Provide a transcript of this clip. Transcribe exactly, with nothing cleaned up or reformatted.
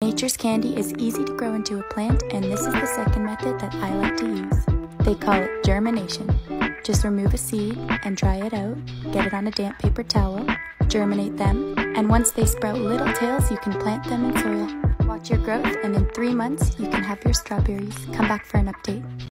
Nature's Candy is easy to grow into a plant, and this is the second method that I like to use. They call it germination. Just remove a seed and dry it out, get it on a damp paper towel, germinate them, and once they sprout little tails, you can plant them in soil. Watch your growth, and in three months, you can have your strawberries. Come back for an update.